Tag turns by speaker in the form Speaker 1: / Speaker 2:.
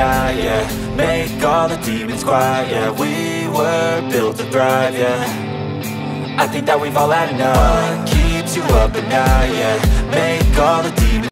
Speaker 1: die, yeah. Make all the demons quiet, yeah. We were built to thrive, yeah. I think that we've all had enough. What keeps you up at night, yeah. Make all the demons